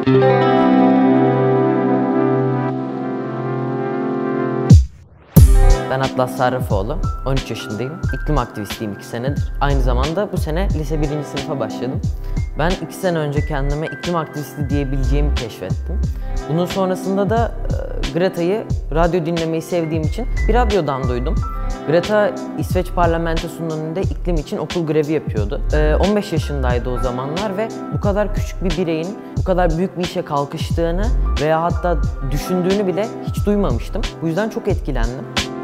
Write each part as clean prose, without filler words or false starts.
Ben Atlas Sarrafoğlu, 13 yaşındayım. İklim aktivistiyim 2 senedir. Aynı zamanda bu sene lise 1. sınıfa başladım. Ben 2 sene önce kendime iklim aktivisti diyebileceğimi keşfettim. Bunun sonrasında da Greta'yı radyo dinlemeyi sevdiğim için bir radyodan duydum. Greta, İsveç parlamentosunun önünde iklim için okul grevi yapıyordu. 15 yaşındaydı o zamanlar ve bu kadar küçük bir bireyin bu kadar büyük bir işe kalkıştığını veya hatta düşündüğünü bile hiç duymamıştım. Bu yüzden çok etkilendim.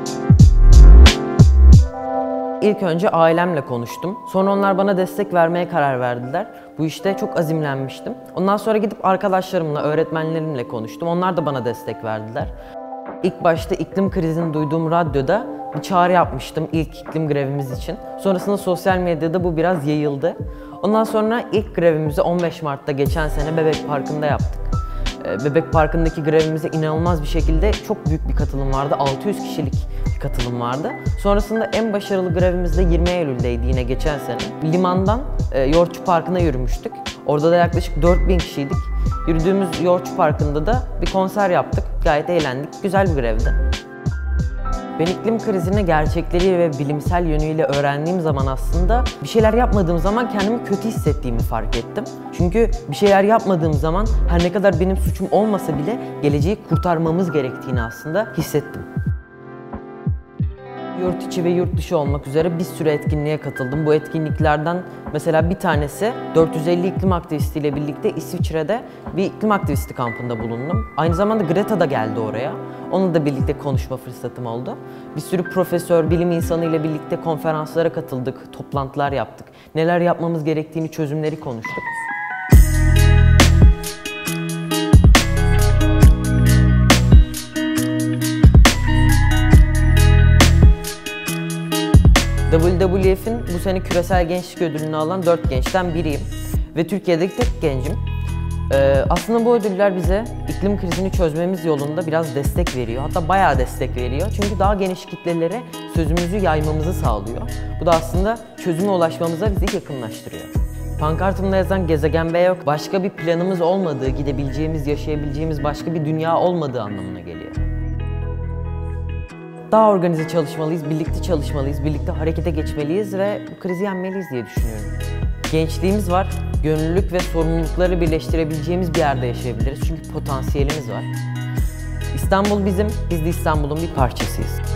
İlk önce ailemle konuştum. Sonra onlar bana destek vermeye karar verdiler. Bu işte çok azimlenmiştim. Ondan sonra gidip arkadaşlarımla, öğretmenlerimle konuştum. Onlar da bana destek verdiler. İlk başta iklim krizini duyduğum radyoda bir çağrı yapmıştım ilk iklim grevimiz için. Sonrasında sosyal medyada bu biraz yayıldı. Ondan sonra ilk grevimizi 15 Mart'ta geçen sene Bebek Parkı'nda yaptık. Bebek Parkı'ndaki grevimize inanılmaz bir şekilde çok büyük bir katılım vardı. 600 kişilik bir katılım vardı. Sonrasında en başarılı grevimiz de 20 Eylül'deydi yine geçen sene. Limandan Yoğurtçu Parkı'na yürümüştük. Orada da yaklaşık 4000 kişiydik. Yürüdüğümüz Yoğurtçu Parkı'nda da bir konser yaptık. Gayet eğlendik. Güzel bir grevdi. Ben iklim krizini gerçekleri ve bilimsel yönüyle öğrendiğim zaman aslında bir şeyler yapmadığım zaman kendimi kötü hissettiğimi fark ettim. Çünkü bir şeyler yapmadığım zaman her ne kadar benim suçum olmasa bile geleceği kurtarmamız gerektiğini aslında hissettim. Yurt içi ve yurt dışı olmak üzere bir sürü etkinliğe katıldım. Bu etkinliklerden mesela bir tanesi 450 iklim aktivistiyle birlikte İsviçre'de bir iklim aktivisti kampında bulundum. Aynı zamanda Greta da geldi oraya. Onunla da birlikte konuşma fırsatım oldu. Bir sürü profesör, bilim insanı ile birlikte konferanslara katıldık, toplantılar yaptık. Neler yapmamız gerektiğini, çözümleri konuştuk. WWF'in bu sene küresel gençlik ödülünü alan 4 gençten biriyim ve Türkiye'deki tek gencim. Aslında bu ödüller bize iklim krizini çözmemiz yolunda biraz destek veriyor. Hatta bayağı destek veriyor. Çünkü daha geniş kitlelere sözümüzü yaymamızı sağlıyor. Bu da aslında çözüme ulaşmamıza bizi yakınlaştırıyor. Pankartımda yazan gezegen B yok, başka bir planımız olmadığı, gidebileceğimiz, yaşayabileceğimiz başka bir dünya olmadığı anlamına geliyor. Daha organize çalışmalıyız, birlikte çalışmalıyız, birlikte harekete geçmeliyiz ve bu krizi yenmeliyiz diye düşünüyorum. Gençliğimiz var, gönüllülük ve sorumlulukları birleştirebileceğimiz bir yerde yaşayabiliriz çünkü potansiyelimiz var. İstanbul bizim, biz de İstanbul'un bir parçasıyız.